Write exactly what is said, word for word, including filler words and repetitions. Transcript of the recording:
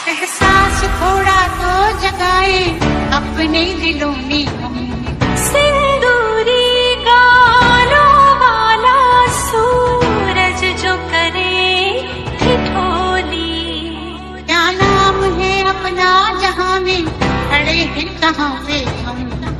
एहसास थोड़ा तो जगाए अपने दिलों में हम। सिंदूरी गालों वाला सूरज जो करे ठिठोली। क्या नाम है अपना जहां में खड़े हैं कहाँ पे हम।